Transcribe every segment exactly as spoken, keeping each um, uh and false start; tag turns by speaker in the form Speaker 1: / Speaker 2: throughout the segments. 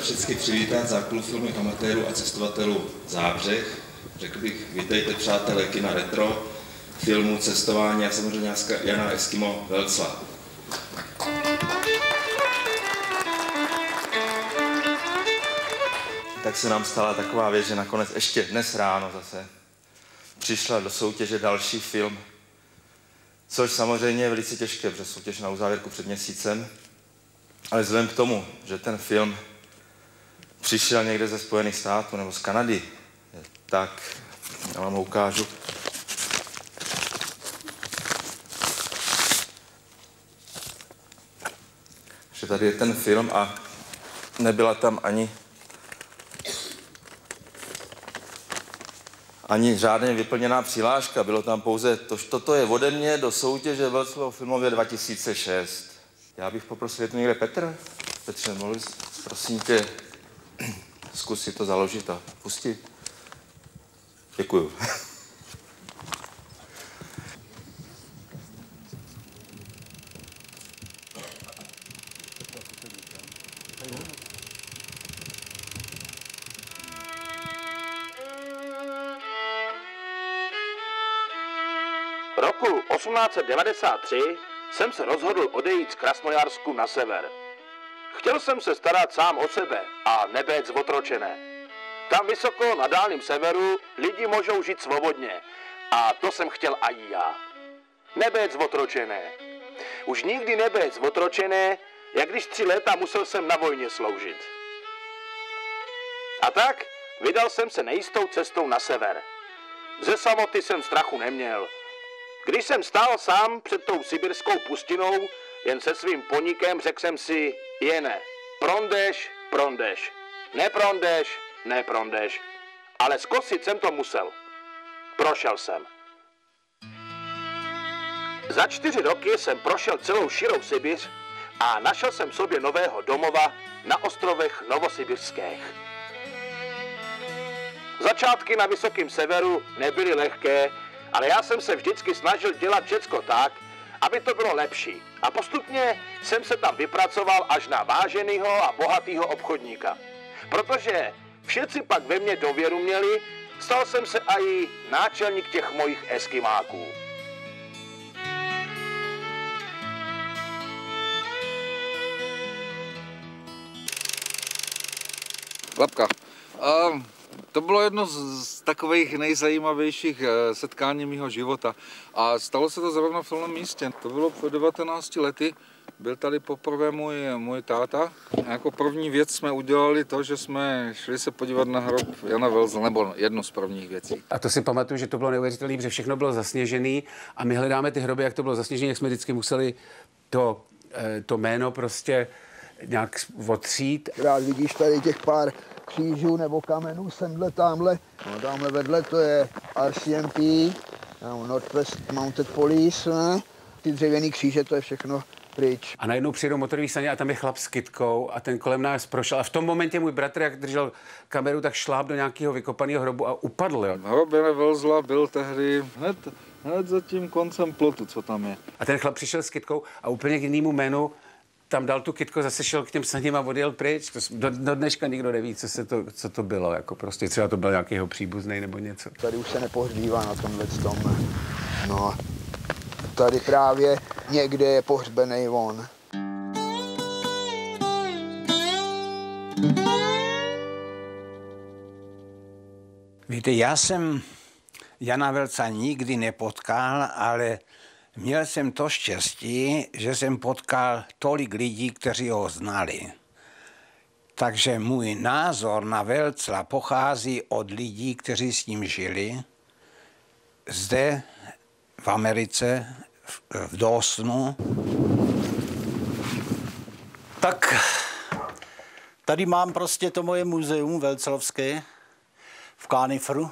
Speaker 1: všechny přivítat základů filmových amatérů a cestovatelů Zábřeh. Řekl bych, vítejte přátelé kina retro, filmu, cestování a samozřejmě Jana Eskimo Velcla. Tak se nám stala taková věc, že nakonec ještě dnes ráno zase přišla do soutěže další film, což samozřejmě je velice těžké, protože soutěž na uzávěrku před měsícem, ale vzhledem k tomu, že ten film přišel někde ze Spojených států nebo z Kanady, tak já vám ho ukážu. Že tady je ten film a nebyla tam ani ani žádně vyplněná přihláška, bylo tam pouze to, toto je ode mě do soutěže Velclovo filmově dva tisíce šest. Já bych poprosil, je tu někde Petr? Petře, mohli prosím tě zkusit to založit a pustit? Děkuju.
Speaker 2: Roku osmnáct set devadesát tři jsem se rozhodl odejít z Krasnojarsku na sever. Chtěl jsem se starat sám o sebe a nebét zotročené. Tam vysoko na dálném severu lidi můžou žít svobodně a to jsem chtěl i já. Nebét zotročené. Už nikdy nebét zotročené, jak když tři léta musel jsem na vojně sloužit. A tak vydal jsem se nejistou cestou na sever. Ze samoty jsem strachu neměl. Když jsem stál sám před tou sibirskou pustinou, jen se svým ponikem řekl jsem si, jene, prondeš, prondeš, neprondeš, neprondeš, ale zkusit jsem to musel. Prošel jsem. Za čtyři roky jsem prošel celou širou Sibiř a našel jsem sobě nového domova na ostrovech Novosibirských. Začátky na vysokém severu nebyly lehké, ale já jsem se vždycky snažil dělat všecko tak, aby to bylo lepší. A postupně jsem se tam vypracoval až na váženýho a bohatýho obchodníka. Protože všetci pak ve mně důvěru měli, stal jsem se i náčelník těch mojich eskimáků.
Speaker 3: Klapka. Um... To bylo jedno z takových nejzajímavějších setkání mého života. A stalo se to zrovna v tomhle místě. To bylo před devatenácti lety. Byl tady poprvé můj, můj táta. A jako první věc jsme udělali to, že jsme šli se podívat na hrob Jana Velcla, nebo jednu z prvních věcí.
Speaker 4: A to si pamatuju, že to bylo neuvěřitelné, že všechno bylo zasněžené a my hledáme ty hroby, jak to bylo zasněžené, jak jsme vždycky museli to, to jméno prostě nějak otřít.
Speaker 5: Rád vidíš tady těch pár křížů nebo kamenů, semhle, tamhle. No, tamhle vedle to je R C M P, Northwest Mounted Police, ne? Ty dřevěný kříže, to je všechno pryč.
Speaker 4: A najednou přijedou motorový saně a tam je chlap s kytkou a ten kolem nás prošel. A v tom momentě můj bratr, jak držel kameru, tak šláp do nějakého vykopaného hrobu a upadl. Jo.
Speaker 3: Hrob Jana Velcla byl tehdy hned, hned za tím koncem plotu, co tam je.
Speaker 4: A ten chlap přišel s kytkou a úplně k jinému jménu tam dal tu kytku, zase šel k těm saním a odjel pryč. To, do, do dneška nikdo neví, co, se to, co to bylo. Jako prostě třeba to byl nějakýho příbuznej nebo něco.
Speaker 5: Tady už se nepohřbívá na tomhle tom. No, tady právě někde je pohřbený on.
Speaker 6: Víte, já jsem Jana Velcla nikdy nepotkal, ale měl jsem to štěstí, že jsem potkal tolik lidí, kteří ho znali. Takže můj názor na Velcla pochází od lidí, kteří s ním žili. Zde v Americe, v Dawsonu.
Speaker 7: Tak tady mám prostě to moje muzeum velclovské v Kániferu.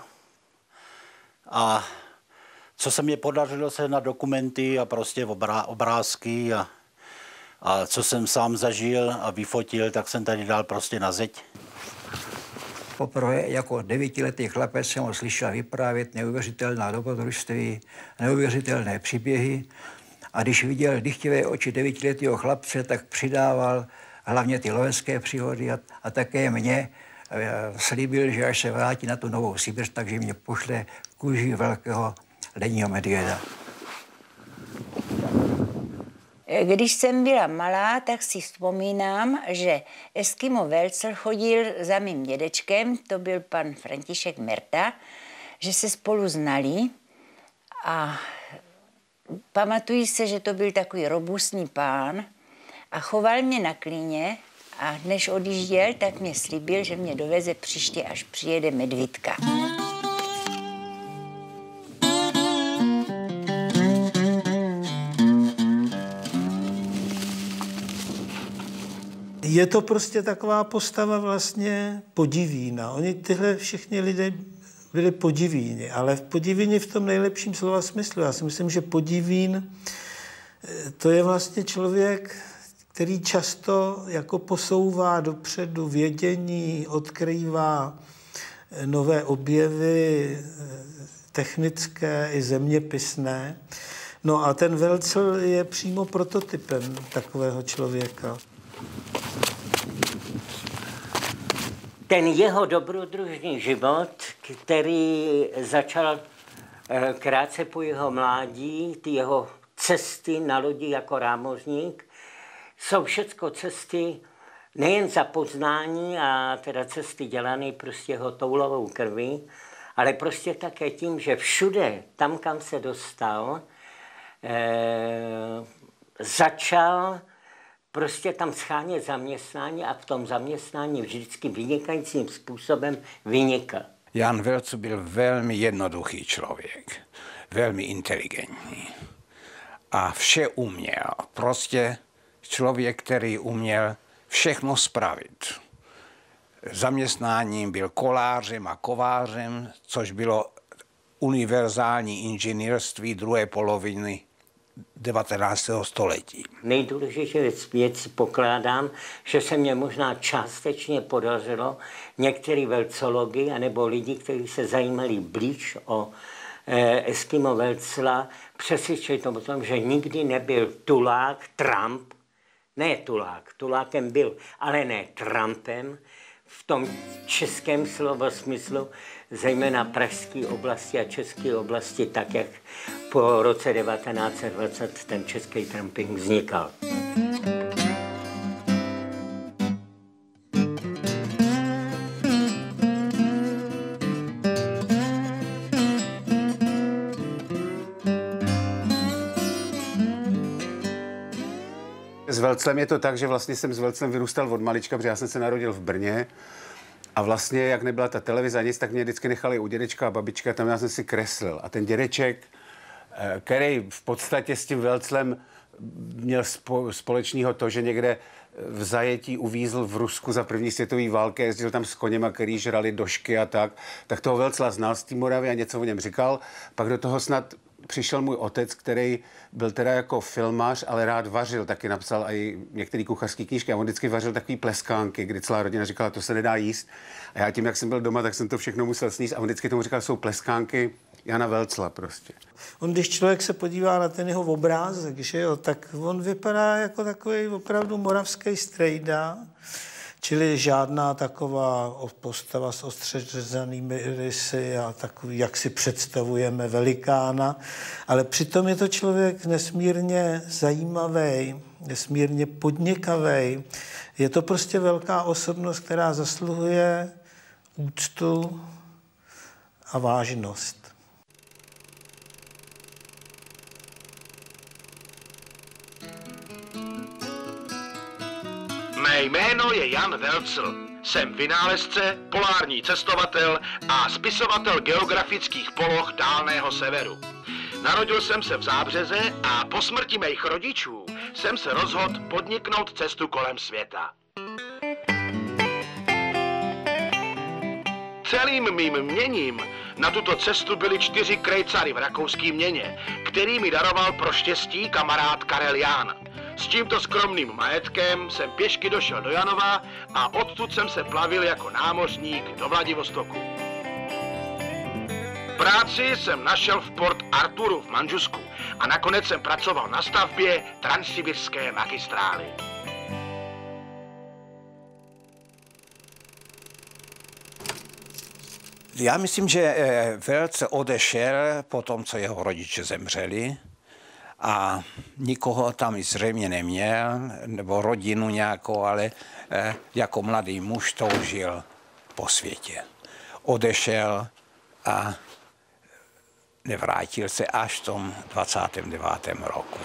Speaker 7: A co se mě podařilo se na dokumenty a prostě obrá, obrázky a, a co jsem sám zažil a vyfotil, tak jsem tady dal prostě na zeď.
Speaker 8: Poprvé jako devítiletý chlapec jsem ho slyšel vyprávět neuvěřitelná dobrodružství, neuvěřitelné příběhy. A když viděl dychtivé oči devítiletého chlapce, tak přidával hlavně ty lovecké příhody a, a také mě e, slíbil, že až se vrátí na tu Novou Sibir, takže mě pošle kůži velkého ledního medvěda.
Speaker 9: Když jsem byla malá, tak si vzpomínám, že Eskimo Welcl chodil za mým dědečkem, to byl pan František Merta, že se spolu znali a pamatuji se, že to byl takový robustní pán a choval mě na klíně a než odjížděl, tak mě slíbil, že mě doveze příště, až přijede medvídka.
Speaker 10: Je to prostě taková postava vlastně podivína. Oni tyhle všichni lidé byli podivíni, ale v podivíni v tom nejlepším slova smyslu. Já si myslím, že podivín to je vlastně člověk, který často jako posouvá dopředu vědění, odkrývá nové objevy technické i zeměpisné. No a ten Welcl je přímo prototypem takového člověka.
Speaker 11: Ten jeho dobrodružný život, který začal krátce po jeho mládí, ty jeho cesty na lodi jako námořník, jsou všecko cesty nejen za poznání a teda cesty dělané prostě jeho toulavou krví, ale prostě také tím, že všude, tam, kam se dostal, eh, začal prostě tam schánět zaměstnání a v tom zaměstnání vždycky vynikajícím způsobem vynikal.
Speaker 6: Jan Welcl byl velmi jednoduchý člověk, velmi inteligentní a vše uměl. Prostě člověk, který uměl všechno spravit. Zaměstnáním byl kolářem a kovářem, což bylo univerzální inženýrství druhé poloviny devatenáctého století.
Speaker 11: Nejdůležitější věc pokládám, že se mě možná částečně podařilo některý velcology anebo lidi, kteří se zajímali blíž o eh, Eskimo Welcla, přesvědčit o tom, že nikdy nebyl tulák, Trump, ne tulák, tulákem byl, ale ne Trumpem, v tom českém slova smyslu, zejména pražské oblasti a české oblasti, tak jak po roce devatenáct set dvacet ten český tramping vznikal.
Speaker 4: S Welclem je to tak, že vlastně jsem s Welclem vyrůstal od malička, protože já jsem se narodil v Brně. A vlastně, jak nebyla ta televize nic, tak mě vždycky nechali u dědečka a babička, tam já jsem si kreslil. A ten dědeček, který v podstatě s tím Welclem měl spo, společného to, že někde v zajetí uvízl v Rusku za první světové války, jezdil tam s koněma, který žrali došky a tak, tak toho Welcla znal z té Moravy a něco o něm říkal. Pak do toho snad přišel můj otec, který byl teda jako filmař, ale rád vařil, taky napsal i některé kuchařské knížky a on vždycky vařil takový pleskánky, kdy celá rodina říkala, to se nedá jíst. A já tím, jak jsem byl doma, tak jsem to všechno musel sníst a on vždycky tomu říkal, jsou pleskánky Jana Welcla prostě.
Speaker 10: On, když člověk se podívá na ten jeho obrázek, že jo, tak on vypadá jako takový opravdu moravský strejda, čili žádná taková postava s ostře řezanými rysy a takový, jak si představujeme velikána, ale přitom je to člověk nesmírně zajímavý, nesmírně podnikavý. Je to prostě velká osobnost, která zasluhuje úctu a vážnost.
Speaker 2: Mé jméno je Jan Welcl. Jsem vynálezce, polární cestovatel a spisovatel geografických poloh dálného severu. Narodil jsem se v Zábřeze a po smrti mých rodičů jsem se rozhodl podniknout cestu kolem světa. Celým mým měním na tuto cestu byly čtyři krejcary v rakouské měně, který mi daroval pro štěstí kamarád Karel Ján. S tímto skromným majetkem jsem pěšky došel do Janova a odtud jsem se plavil jako námořník do Vladivostoku. Práci jsem našel v Port Arturu v Mandžusku a nakonec jsem pracoval na stavbě transsibirské magistrály.
Speaker 6: Já myslím, že Velce odešel po tom, co jeho rodiče zemřeli a nikoho tam zřejmě neměl, nebo rodinu nějakou, ale jako mladý muž toužil po světě. Odešel a nevrátil se až v tom dvacátém devátém roku.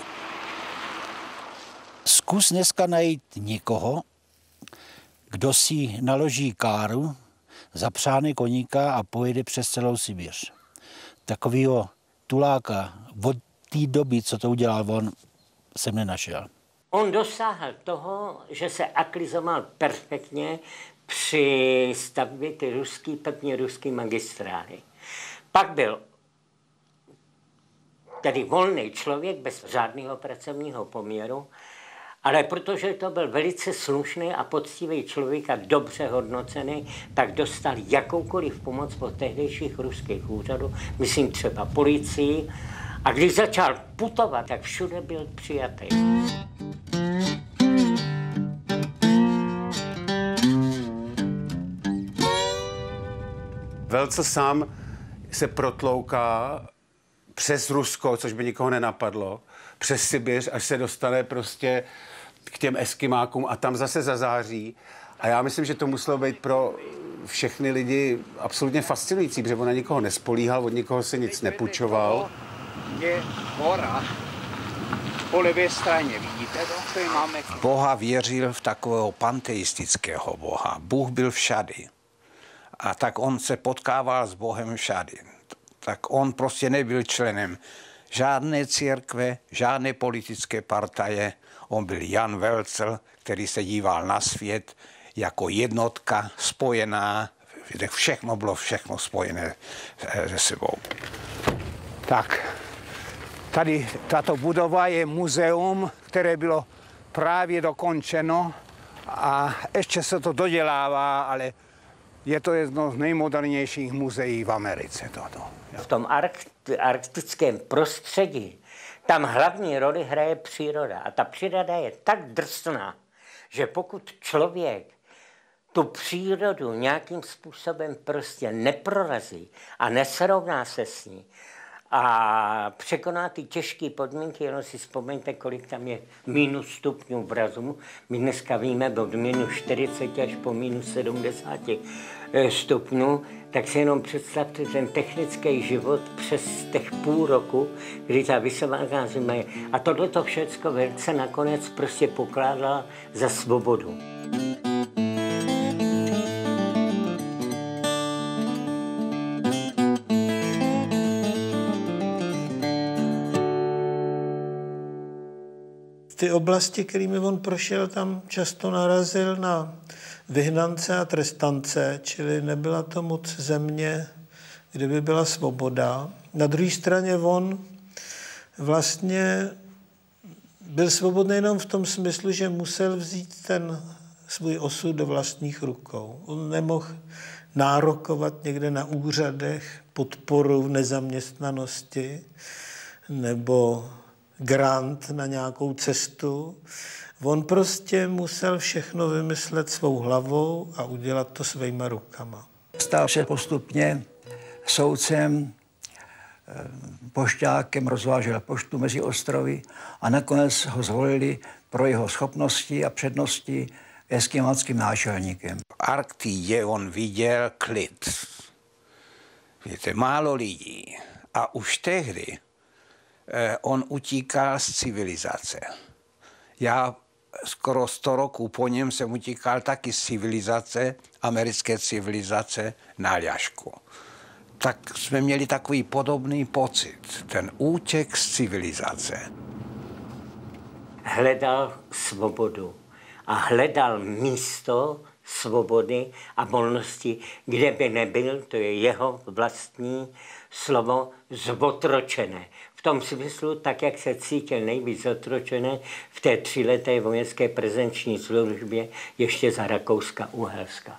Speaker 7: Zkus dneska najít někoho, kdo si naloží káru, zapřáhne koníka a pojede přes celou Sibiř. Takovýho tuláka od té doby, co to udělal on, jsem nenašel.
Speaker 11: On dosáhl toho, že se aklizoval perfektně při stavbě ty ruský, první ruský magistrály. Pak byl tedy volný člověk bez žádného pracovního poměru, ale protože to byl velice slušný a poctivý člověk a dobře hodnocený, tak dostal jakoukoliv pomoc od tehdejších ruských úřadů, myslím třeba policii. A když začal putovat, tak všude byl přijatý.
Speaker 4: Velcl sám se protlouká přes Rusko, což by nikoho nenapadlo, přes Sibiř, až se dostane prostě k těm Eskimákům a tam zase zazáří. A já myslím, že to muselo být pro všechny lidi absolutně fascinující, protože on na nikoho nespolíhal, od nikoho se nic nepůjčoval.
Speaker 8: Je hora po levé straně, vidíte to? Tady máme...
Speaker 6: Boha věřil v takového panteistického boha. Bůh byl všady. A tak on se potkával s Bohem všady. Tak on prostě nebyl členem žádné církve, žádné politické partaje. On byl Jan Velcl, který se díval na svět jako jednotka spojená, kde všechno bylo všechno spojené se sebou. Tak, tady tato budova je muzeum, které bylo právě dokončeno a ještě se to dodělává, ale je to jedno z nejmodernějších muzeí v Americe. Toto.
Speaker 11: V tom arktickém prostředí tam hlavní roli hraje příroda. A ta příroda je tak drsná, že pokud člověk tu přírodu nějakým způsobem prostě neprorazí a nesrovná se s ní a překoná ty těžké podmínky, jenom si vzpomeňte, kolik tam je minus stupňů v razumu. My dneska víme od minus čtyřicet až po minus sedmdesát stupňů, tak si jenom představte ten technický život přes těch půl roku, kdy ta vysoká zima je. A tohleto všecko Velce nakonec prostě pokládala za svobodu.
Speaker 10: Ty oblasti, kterými on prošel, tam často narazil na vyhnance a trestance, čili nebyla to moc země, kde by byla svoboda. Na druhé straně on vlastně byl svobodný jenom v tom smyslu, že musel vzít ten svůj osud do vlastních rukou. On nemohl nárokovat někde na úřadech podporu v nezaměstnanosti nebo grant na nějakou cestu. On prostě musel všechno vymyslet svou hlavou a udělat to svýma rukama.
Speaker 8: Stal se postupně soudcem, pošťákem, rozvážel poštu mezi ostrovy a nakonec ho zvolili pro jeho schopnosti a přednosti eskimáckým náčelníkem.
Speaker 6: V Arktidě on viděl klid. Víte, málo lidí. A už tehdy on utíkal z civilizace. Já skoro sto roků po něm jsem utíkal taky z civilizace, americké civilizace na Aljašku. Tak jsme měli takový podobný pocit, ten útěk z civilizace.
Speaker 11: Hledal svobodu a hledal místo svobody a volnosti, kde by nebyl, to je jeho vlastní slovo, zotročené. V tom smyslu, tak jak se cítil nejvíc zotročené v té tříleté vojenské prezenční službě ještě za Rakouska-Uherska.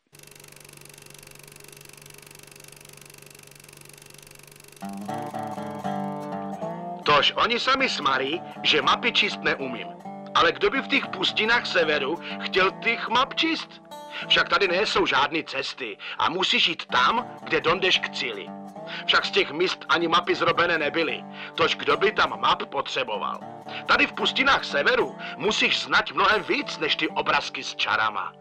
Speaker 2: Tož oni sami smarí, že mapy číst neumím. Ale kdo by v těch pustinách severu chtěl těch map číst? Však tady nejsou žádné cesty a musíš jít tam, kde dojdeš k cíli. Však z těch míst ani mapy zrobené nebyly, tož kdo by tam map potřeboval. Tady v pustinách severu musíš znát mnohem víc než ty obrázky s čarama.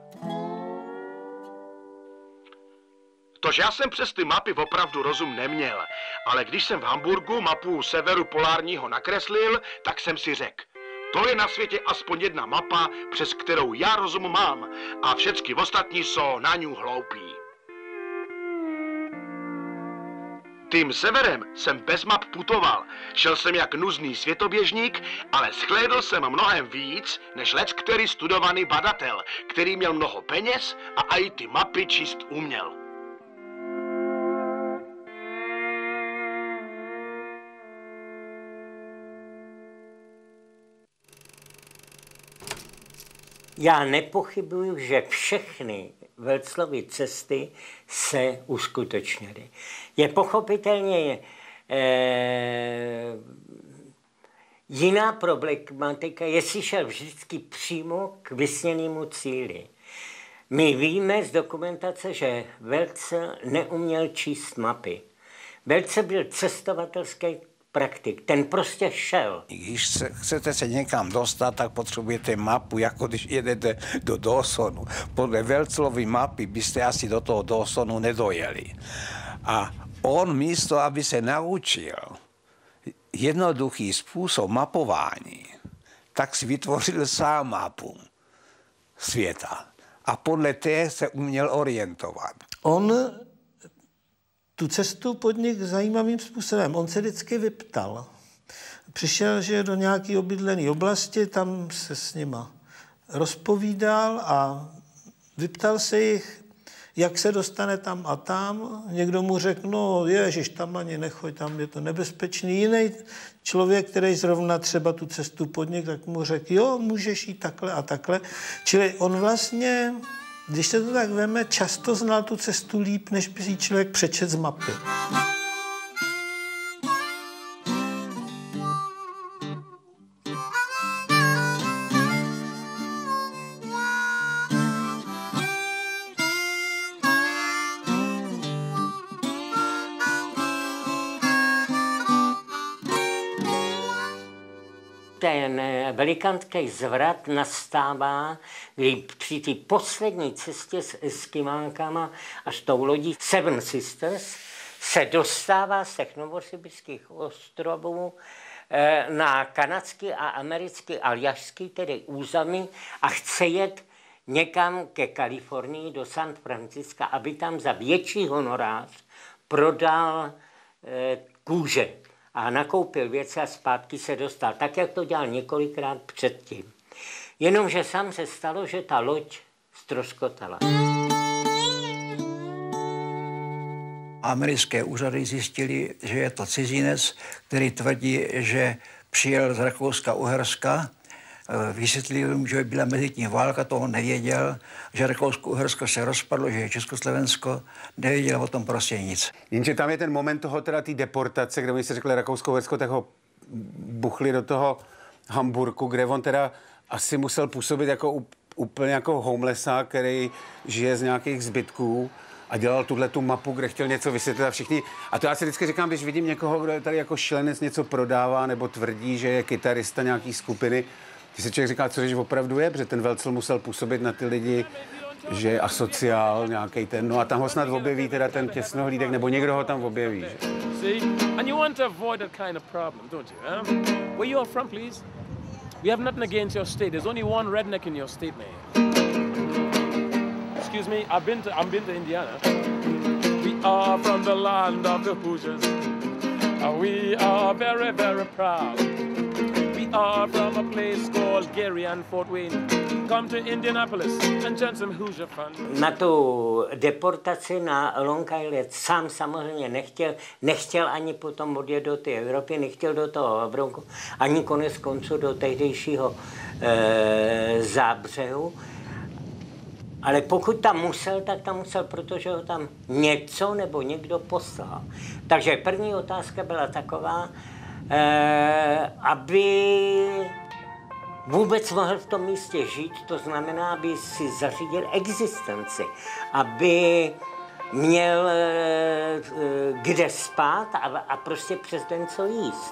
Speaker 2: Tož já jsem přes ty mapy opravdu rozum neměl, ale když jsem v Hamburgu mapu severu polárního nakreslil, tak jsem si řekl, to je na světě aspoň jedna mapa, přes kterou já rozum mám a všechny ostatní jsou na ňu hloupí. Tím severem jsem bez map putoval, šel jsem jak nuzný světoběžník, ale shlédl jsem mnohem víc, než lec který studovaný badatel, který měl mnoho peněz a i ty mapy číst uměl.
Speaker 11: Já nepochybuju, že všechny Welzlovy cesty se uskutečnily. Je pochopitelně eh, jiná problematika, jestli šel vždycky přímo k vysněnému cíli. My víme z dokumentace, že Welzel neuměl číst mapy. Welzel byl cestovatelský praktik, ten prostě šel.
Speaker 6: Když se, chcete se někam dostat, tak potřebujete mapu, jako když jedete do Dawsonu. Podle Welzlovy mapy byste asi do toho Dawsonu nedojeli. A on místo, aby se naučil jednoduchý způsob mapování, tak si vytvořil sám mapu světa. A podle té se uměl orientovat.
Speaker 10: On tu cestu podnikl zajímavým způsobem. On se vždycky vyptal. Přišel, že do nějaké obydlené oblasti, tam se s nima rozpovídal a vyptal se jich, jak se dostane tam a tam. Někdo mu řekl, no ježiš, tam ani nechoď, tam je to nebezpečný. Jiný člověk, který zrovna třeba tu cestu podnikl, tak mu řekl, jo, můžeš jít takhle a takhle. Čili on vlastně, když se to tak veme, často znal tu cestu líp, než by si člověk přečet z mapy.
Speaker 11: Ten velikánský zvrat nastává, kdy při té poslední cestě s Eskimánkama až tou lodí Seven Sisters se dostává z těch novosibirských ostrovů na kanadský a americký aljašský, tedy území, a chce jet někam ke Kalifornii do San Franciska, aby tam za větší honorář prodal kůže. A nakoupil věci a zpátky se dostal, tak jak to dělal několikrát předtím. Jenomže sám se stalo, že ta loď ztroskotala.
Speaker 8: Americké úřady zjistili, že je to cizinec, který tvrdí, že přijel z Rakouska-Uherska. Vysvětlili mu, že byla mezitím válka, toho nevěděl, že Rakousko-Uhersko se rozpadlo, že je Československo, nevěděl o tom prostě nic.
Speaker 4: Jenže tam je ten moment toho teda té deportace, kde oni si řekli Rakousko-Uhersko, tak ho buchli do toho Hamburku, kde on teda asi musel působit jako úplně jako homelessák, který žije z nějakých zbytků a dělal tuhle tu mapu, kde chtěl něco vysvětlit a všichni. A to já si vždycky říkám, když vidím někoho, kdo tady jako šílenec něco prodává nebo tvrdí, že je kytarista nějaký skupiny, když se člověk říká, co když opravdu je, protože ten Welzel musel působit na ty lidi, že je asociál nějaký ten, no a tam ho snad objeví teda ten těsnohlídek, nebo někdo ho tam objeví. Že?
Speaker 12: See, and you want to avoid that kind of problem, don't you? Huh? Where you are from, please? We have nothing against your state. There's only one redneck in your state, man. Excuse me, I've been to, I've been to Indiana. We are from the land of the Hoosiers. And we are very, very proud. We are from a place called Gary and Fort Wayne. Come to Indianapolis and join some Hoosier fun.
Speaker 11: Na tu deportaci na Long Island sám samozřejmě nechtěl, nechtěl ani potom odjet do té Evropy, nechtěl do toho Havronku, ani konec konců do tehdejšího e, Zábřehu. Ale pokud tam musel, tak tam musel, protože ho tam něco nebo někdo poslal. Takže první otázka byla taková, eh, aby vůbec mohl v tom místě žít, to znamená, aby si zařídil existenci, aby měl e, kde spát a, a prostě přes den co jíst.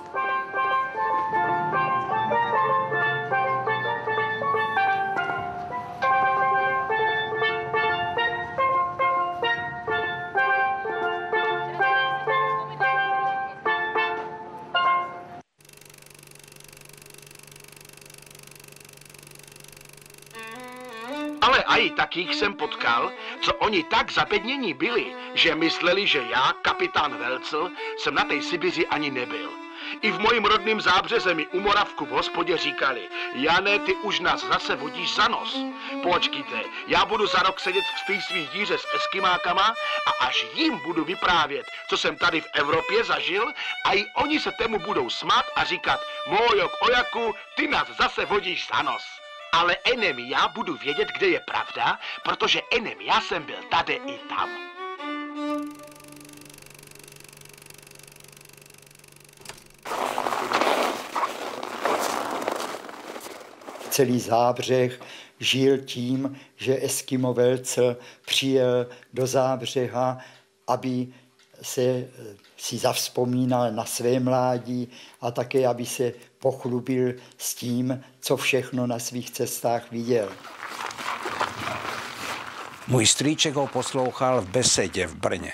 Speaker 2: Ale aj takých jsem potkal, co oni tak zapednění byli, že mysleli, že já, kapitán Velcl, jsem na té Sibiři ani nebyl. I v mojím rodným Zábřeze mi u Moravku v hospodě říkali: Jane, ty už nás zase vodíš za nos. Počkejte, já budu za rok sedět v té svý díře s eskimákama a až jim budu vyprávět, co jsem tady v Evropě zažil, a i oni se tému budou smát a říkat: Mojok ojaku, ty nás zase vodíš za nos. Ale enem já budu vědět, kde je pravda, protože enem já jsem byl tady i tam.
Speaker 13: Celý Zábřeh žil tím, že Eskimo Velcl přijel do Zábřeha, aby se si zavzpomínal na své mládí a také, aby se pochlubil s tím, co všechno na svých cestách viděl.
Speaker 6: Můj strýček ho poslouchal v besedě v Brně.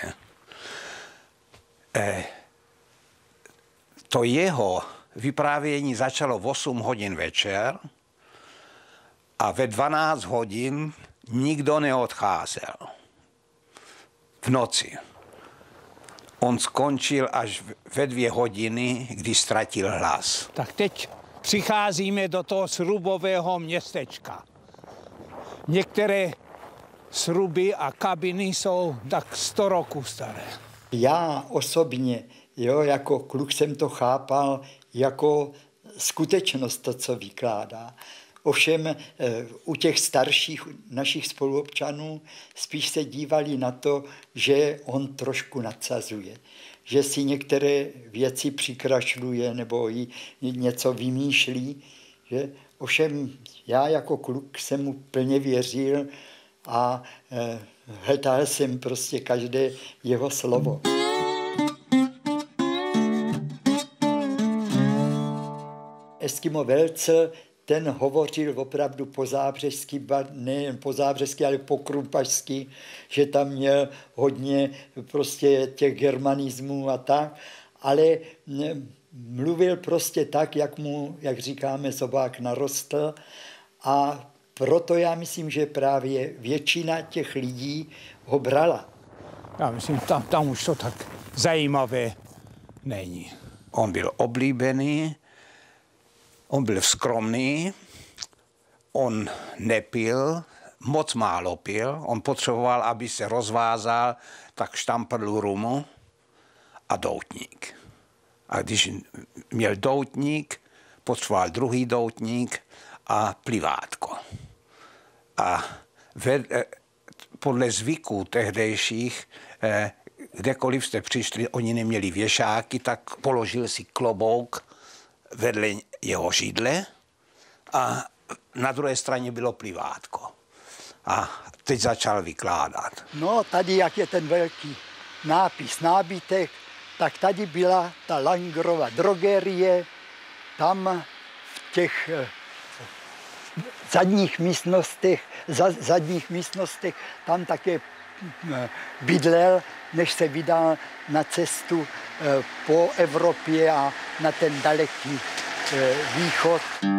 Speaker 6: Eh, to jeho vyprávění začalo v osm hodin večer a ve dvanáct hodin nikdo neodcházel. V noci. On skončil až ve dvě hodiny, kdy ztratil hlas.
Speaker 14: Tak teď přicházíme do toho srubového městečka. Některé sruby a kabiny jsou tak sto roků staré.
Speaker 13: Já osobně, jo, jako kluk jsem to chápal jako skutečnost, to, co vykládá. Ovšem u těch starších našich spoluobčanů spíš se dívali na to, že on trošku nadsazuje, že si některé věci přikrašluje nebo jí něco vymýšlí. Že? Ovšem já jako kluk jsem mu plně věřil a hledal jsem prostě každé jeho slovo. Eskimo Velcl, ten hovořil opravdu po zábřežsky, nejen po zábřežsky, ale po krumpašsky, že tam měl hodně prostě těch germanismů a tak, ale mluvil prostě tak, jak mu, jak říkáme, zobák narostl, a proto já myslím, že právě většina těch lidí ho brala.
Speaker 14: Já myslím, tam, tam už to tak zajímavé není.
Speaker 6: On byl oblíbený, on byl skromný, on nepil, moc málo pil, on potřeboval, aby se rozvázal, tak štamprl rumu a doutník. A když měl doutník, potřeboval druhý doutník a plivátko. A ved, podle zvyků tehdejších, kdekoliv jste přišli, oni neměli věšáky, tak položil si klobouk vedle jeho židle a na druhé straně bylo plivátko. A teď začal vykládat.
Speaker 13: No, tady, jak je ten velký nápis, nábytek, tak tady byla ta Langerova drogerie, tam v těch zadních místnostech, za, zadních místnostech, tam také bydlel, než se vydal na cestu po Evropě a na ten daleký východ.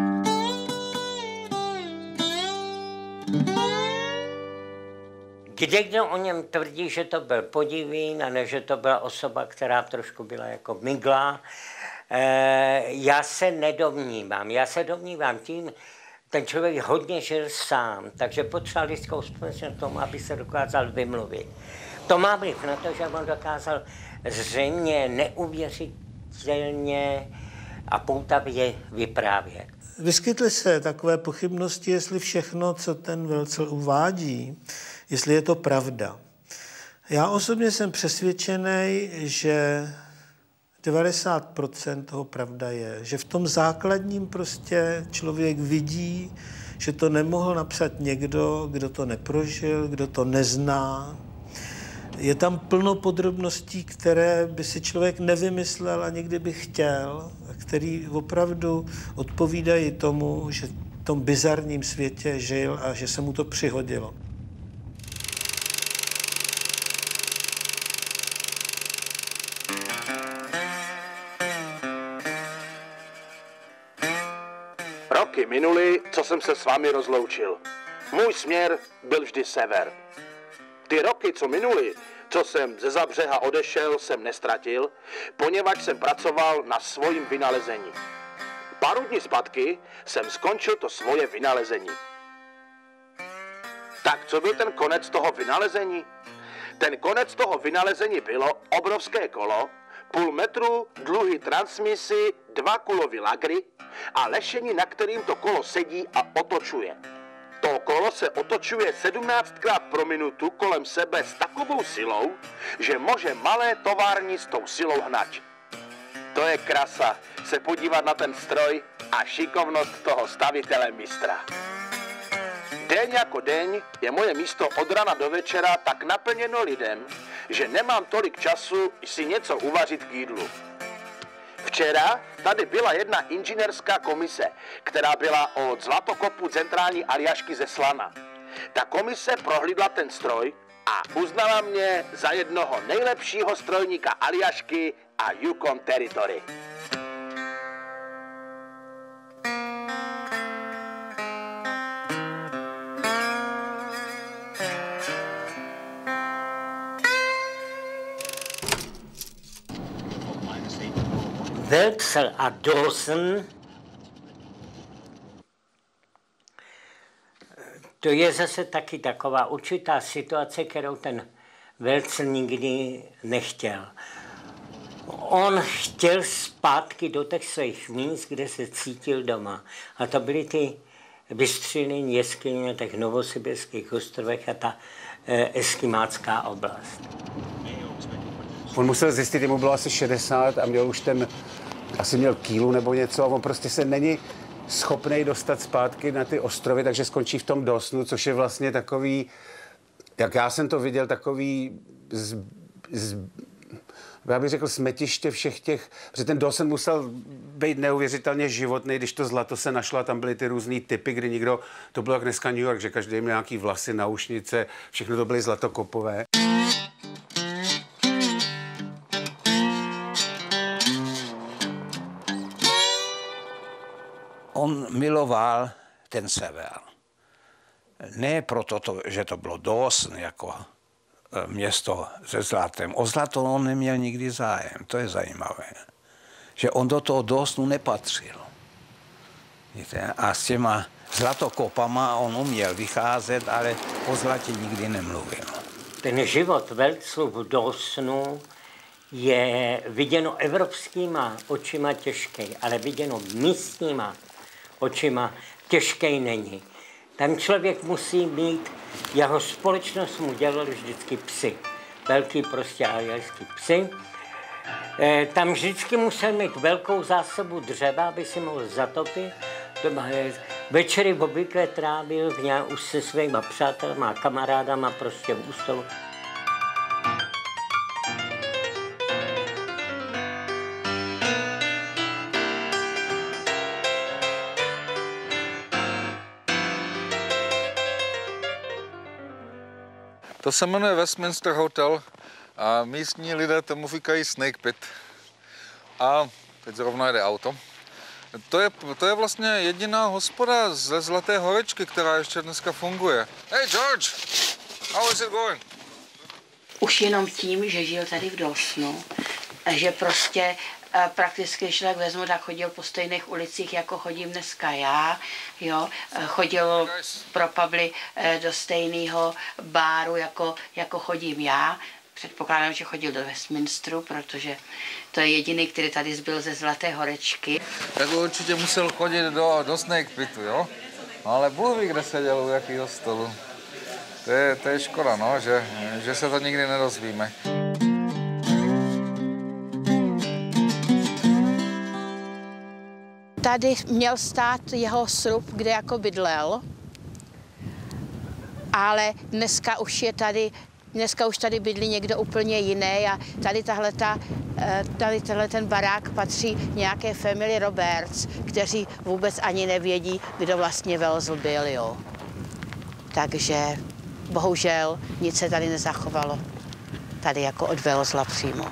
Speaker 11: Kde kdo o něm tvrdí, že to byl podivín, a ne, že to byla osoba, která trošku byla jako mygla. E, já se nedomnívám, já se domnívám tím, ten člověk hodně žil sám, takže potřeboval lidskou společnost k tomu, aby se dokázal vymluvit. To má vliv na to, že on dokázal zřejmě neuvěřitelně a poutavě vyprávět.
Speaker 10: Vyskytly se takové pochybnosti, jestli všechno, co ten Velcl uvádí, jestli je to pravda. Já osobně jsem přesvědčený, že devadesát procent toho pravda je, že v tom základním prostě člověk vidí, že to nemohl napsat někdo, kdo to neprožil, kdo to nezná. Je tam plno podrobností, které by si člověk nevymyslel a někdy by chtěl, který opravdu odpovídají tomu, že v tom bizarním světě žil a že se mu to přihodilo.
Speaker 2: Roky minuly, co jsem se s vámi rozloučil. Můj směr byl vždy sever. Ty roky, co minuly, co jsem ze Zabřeha odešel, jsem nestratil, poněvadž jsem pracoval na svojím vynalezení. Pár dní zpátky jsem skončil to svoje vynalezení. Tak co byl ten konec toho vynalezení? Ten konec toho vynalezení bylo obrovské kolo, půl metru dluhý transmisi, dva kulový lagry a lešení, na kterým to kolo sedí a otočuje. To kolo se otočuje sedmnáctkrát pro minutu kolem sebe s takovou silou, že může malé tovární s tou silou hnať. To je krasa se podívat na ten stroj a šikovnost toho stavitele mistra. Den jako den je moje místo od rana do večera tak naplněno lidem, že nemám tolik času si něco uvařit k jídlu. Včera tady byla jedna inženýrská komise, která byla od zlatokopu centrální Aljašky ze Slana. Ta komise prohlídla ten stroj a uznala mě za jednoho nejlepšího strojníka Aljašky a Yukon Territory.
Speaker 11: Wälzel a Dawson, to je zase taky taková určitá situace, kterou ten Wälzel nikdy nechtěl. On chtěl zpátky do těch svých míst, kde se cítil doma. A to byly ty Bystřiny, jeskyně na těch novosibirských ostrovech a ta eh, eskimácká oblast.
Speaker 4: On musel zjistit, že mu bylo asi šedesát a měl už ten, asi měl kýlu nebo něco a on prostě se není schopný dostat zpátky na ty ostrovy, takže skončí v tom Dawsonu, což je vlastně takový, jak já jsem to viděl, takový, z, z, já bych řekl, smetiště všech těch, protože ten Dawson musel být neuvěřitelně životný, když to zlato se našlo a tam byly ty různý typy, kdy nikdo, to bylo jak dneska New York, že každý měl nějaký vlasy, naušnice, všechno to byly zlatokopové.
Speaker 6: On miloval ten sever. Ne proto, to, že to bylo Dawson jako město se zlatem. O zlato on neměl nikdy zájem, to je zajímavé. Že on do toho Dawsonu nepatřil. Víte? A s těma zlatokopama on uměl vycházet, ale o zlatě nikdy nemluvil.
Speaker 11: Ten život Wälzlu v Dawsonu je viděno evropskýma očima těžký, ale viděno místníma očima těžký není. Tam člověk musí mít, jeho společnost mu dělali vždycky psy. Velký prostě aljašský psy. E, tam vždycky musel mít velkou zásobu dřeva, aby si mohl zatopit. Večery obvykle trávil v nějak, už se svýma přátelma a kamarádama prostě v ústavu.
Speaker 3: To se jmenuje Westminster Hotel a místní lidé tomu říkají Snake Pit. A teď zrovna jede auto. To je, to je vlastně jediná hospoda ze Zlaté horečky, která ještě dneska funguje. Hey George, how is it going?
Speaker 15: Už jenom tím, že žil tady v Dawsonu, že prostě prakticky, když člověk vezmu, tak chodil po stejných ulicích, jako chodím dneska já, jo, chodil pro Pavly do stejného báru, jako, jako chodím já. Předpokládám, že chodil do Westminsteru, protože to je jediný, který tady zbyl ze Zlaté horečky.
Speaker 3: Tak určitě musel chodit do, do Snake Pitu, jo? No, ale Bůh ví, kde seděl u jakého stolu. To je, to je škoda, no, že, že se to nikdy nedozvíme.
Speaker 16: tady měl stát jeho srub, kde jako bydlel, ale dneska už je tady, dneska už tady bydlí někdo úplně jiný a tady tahleta, tady tenhle ten barák patří nějaké family Roberts, kteří vůbec ani nevědí, kdo vlastně Welzel byl, jo. Takže bohužel nic se tady nezachovalo, tady jako od Welzla přímo.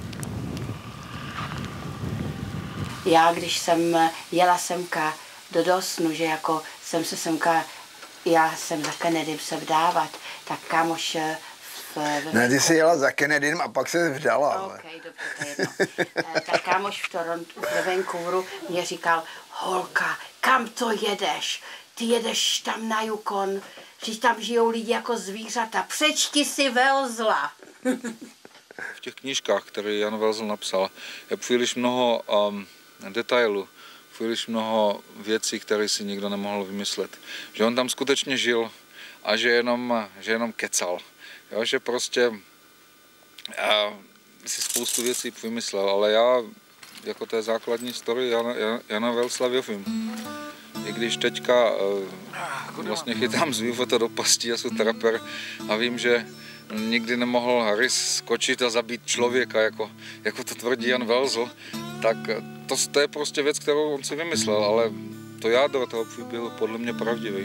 Speaker 15: Já, když jsem jela semka do Dawsonu, že jako jsem se semka, já jsem za Kennedym se vdávat, tak kámoš v...
Speaker 5: Ne, ty jsi jela za Kennedym a pak se vdala.
Speaker 15: Ok, dobře, to je jedno. Tak kámoš v Torontu, v Vancouveru mě říkal, holka, kam to jedeš? Ty jedeš tam na Yukon, že tam žijou lidi jako zvířata, přečti si Welzla.
Speaker 3: V těch knížkách, které Jan Welzel napsal, je příliš mnoho um, detailů, příliš mnoho věcí, které si nikdo nemohl vymyslet. Že on tam skutečně žil a že jenom, že jenom kecal. Jo, že prostě já si spoustu věcí vymyslel, ale já jako té základní story Jana, Jana Welzla věřím. I když teďka uh, vlastně chytám zvířata do pastí a jsou traper a vím, že nikdy nemohl Harris skočit a zabít člověka, jako, jako to tvrdí Jan Welzel, tak to, to je prostě věc, kterou on si vymyslel, ale to jádro toho příběhu podle mě pravdivý.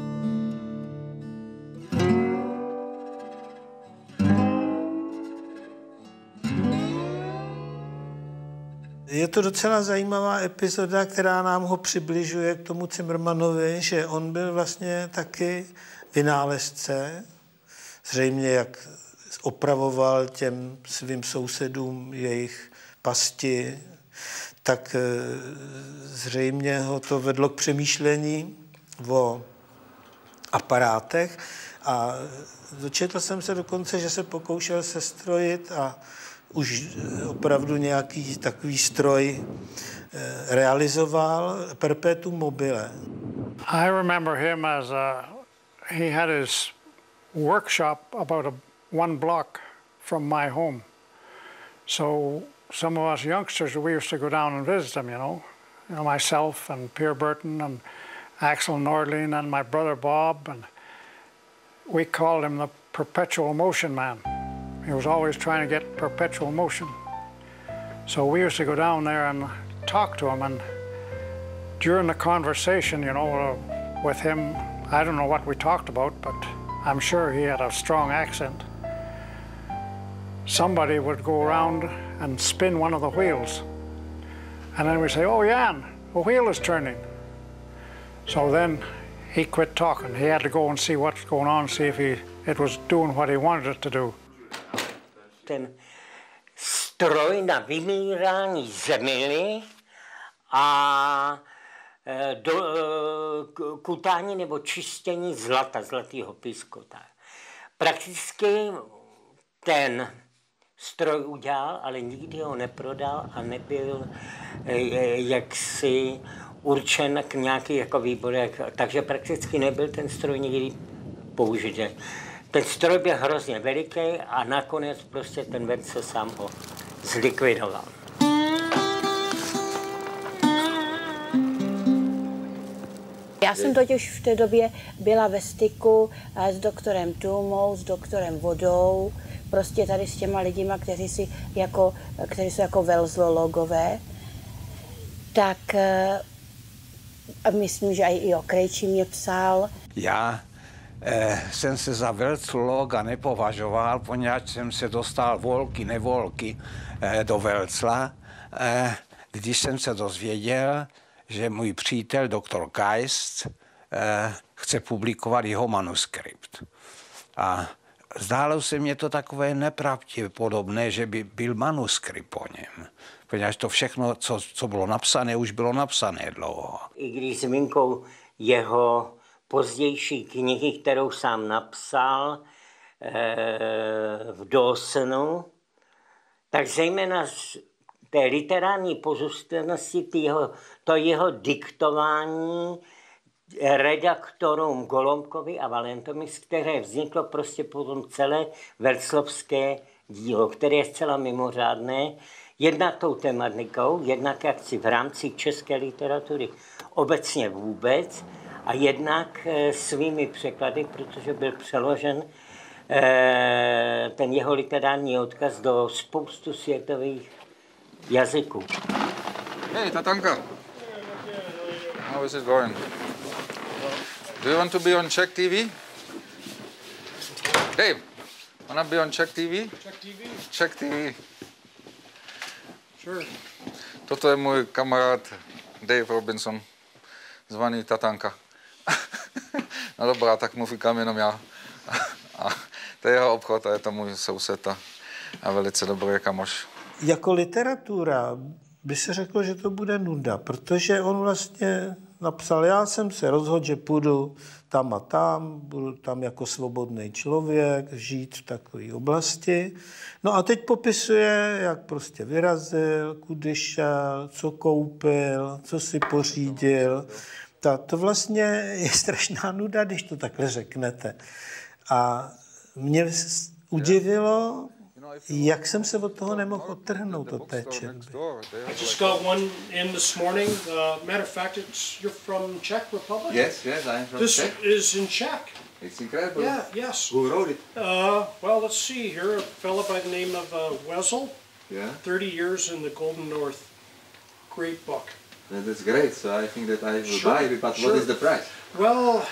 Speaker 10: Je to docela zajímavá epizoda, která nám ho přibližuje k tomu Zimmermanovi, že on byl vlastně taky vynálezce, zřejmě jak opravoval těm svým sousedům jejich pasti, tak zřejmě ho to vedlo k přemýšlení o aparátech a dočetl jsem se dokonce, že se pokoušel sestrojit a už opravdu nějaký takový stroj realizoval, perpetuum mobile.
Speaker 17: I remember him as a, he had his workshop about a, one block from my home. So some of us youngsters, we used to go down and visit him, you know. You know, myself and Pierre Burton and Axel Nordling and my brother Bob, and we called him the perpetual motion man. He was always trying to get perpetual motion. So we used to go down there and talk to him, and during the conversation, you know, uh, with him, I don't know what we talked about, but I'm sure he had a strong accent. Somebody would go around and spin one of the wheels. And then we'd say, oh, Jan, the wheel is turning. So then he quit talking. He had to go and see what's going on, see if he, it was doing what he wanted it to do.
Speaker 11: Ten stroj na vymírání zeminy a do, kutání nebo čištění zlata, zlatého písku. Prakticky ten stroj udělal, ale nikdy ho neprodal a nebyl jaksi určen k nějaký jako výborek, takže prakticky nebyl ten stroj nikdy použit. Ten stroj byl hrozně veliký a nakonec prostě ten Welzel sám ho zlikvidoval.
Speaker 9: Já jsem totiž v té době byla ve styku s doktorem Tůmou, s doktorem Vodou, prostě tady s těma lidima, kteří, si jako, kteří jsou jako Welzlologové. Tak a myslím, že i o Krejčí mě psal.
Speaker 6: Já eh, jsem se za Welzlologa nepovažoval, poněvadž jsem se dostal volky, nevolky eh, do Welzla, eh, když jsem se dozvěděl, že můj přítel doktor Geist eh, chce publikovat jeho manuskript. A zdálo se mně to takové nepravděpodobné, že by byl manuskript o něm. Protože to všechno, co, co bylo napsané, už bylo napsané dlouho.
Speaker 11: I když s výjimkou jeho pozdější knihy, kterou sám napsal eh, v Dawsonu, tak zejména z té literární pozůstalosti, to jeho diktování redaktorům Golomkovi a Valentovi, z které vzniklo prostě potom celé welzlovské dílo, které je zcela mimořádné, Jednak tou tematikou, jednak jak si v rámci české literatury obecně vůbec a jednak svými překlady, protože byl přeložen ten jeho literární odkaz do spoustu světových jazyků.
Speaker 3: Hey, Tatanka. How is it going? Do you want to be on Czech T V? Dave, wanna be on Czech T V?
Speaker 17: Czech T V?
Speaker 3: Czech T V.
Speaker 17: Sure.
Speaker 3: Toto je můj kamarád Dave Robinson, zvaný Tatanka. No dobrá, tak mu říkám jenom já. A to je jeho obchod a je to můj soused a, a velice dobrý kamoš.
Speaker 10: Jako literatura by se řeklo, že to bude nuda, protože on vlastně napsal, já jsem se rozhodl, že půjdu tam a tam, budu tam jako svobodný člověk, žít v takové oblasti. No a teď popisuje, jak prostě vyrazil, kudy šel, co koupil, co si pořídil. Ta, to vlastně je strašná nuda, když to takhle řeknete. A mě udivilo, jak jsem se od toho nemohl odtrhnout od té četby.
Speaker 17: I just got one in this morning. Uh, matter of fact, it's you're from Czech Republic.
Speaker 3: Yes, yes, I'm from
Speaker 17: This
Speaker 3: Czech.
Speaker 17: is in Czech.
Speaker 3: It's incredible.
Speaker 17: Yeah, yes.
Speaker 3: Who wrote it?
Speaker 17: Uh, well, let's see here. A fellow by the name of uh, Wessel.
Speaker 3: Yeah.
Speaker 17: thirty years in the Golden North. Great book.
Speaker 3: That's great. So I think that I will
Speaker 17: Sure,
Speaker 3: buy it. But
Speaker 17: sure.
Speaker 3: what is the price?
Speaker 17: Well,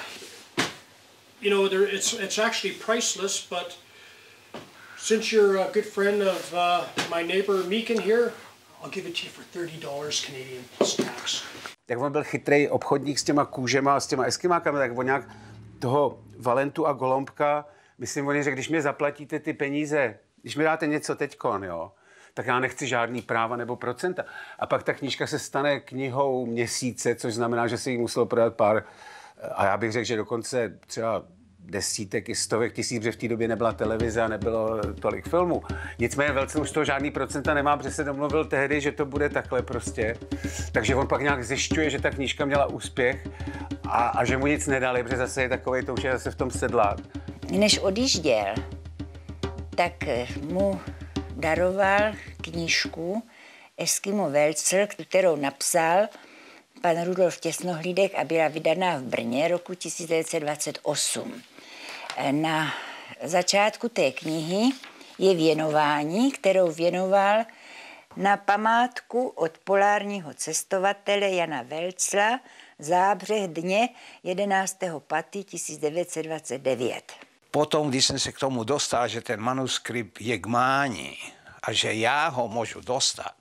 Speaker 17: you know, there, it's it's actually priceless, but since you're a good friend of uh, my neighbor Meekin here, I'll give it to you for thirty dollars Canadian plus tax.
Speaker 4: Jak on byl chytrý obchodník s těma kůžema a s těma eskimákami, tak on nějak toho Valentu a Golombka, myslím, oni, že když mě zaplatíte ty peníze, když mi dáte něco teďkon, jo, tak já nechci žádný práva nebo procenta. A pak ta knížka se stane knihou měsíce, což znamená, že se jí muselo prodat pár, a já bych řekl, že dokonce třeba desítek i stovek tisíc, protože v té době nebyla televize a nebylo tolik filmů. Nicméně Velcel už toho žádný procenta nemá, protože se domluvil tehdy, že to bude takhle prostě. Takže on pak nějak zjišťuje, že ta knížka měla úspěch a, a že mu nic nedali, protože zase je takovej, to už je zase v tom sedlák.
Speaker 9: Než odjížděl, tak mu daroval knížku Eskimo Velcel, kterou napsal pan Rudolf Těsnohlídek a byla vydaná v Brně roku tisíc devět set dvacet osm. Na začátku té knihy je věnování, kterou věnoval na památku od polárního cestovatele Jana Velcla Zábřeh dně jedenáctého pátého tisíc devět set dvacet devět.
Speaker 6: Potom, když jsem se k tomu dostal, že ten manuskript je k mání a že já ho můžu dostat,